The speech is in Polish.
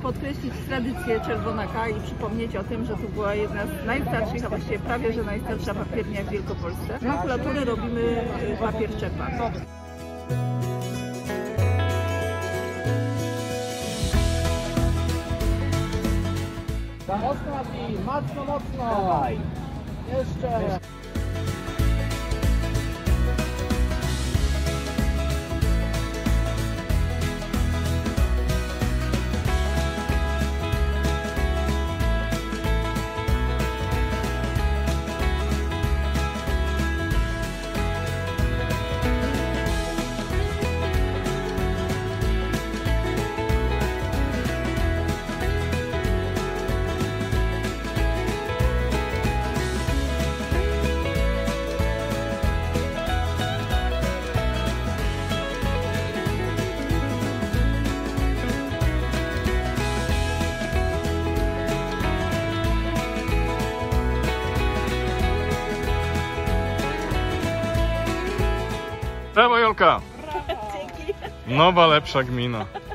podkreślić tradycję Czerwonaka i przypomnieć o tym, że to była jedna z najstarszych, a właściwie prawie że najstarsza papiernia w Wielkopolsce. Z makulatury robimy papier czepa. Mocno Mati, mocno, mocno! Dawaj. Jeszcze! Brawo Jolka! Dzięki. Nowa, lepsza gmina.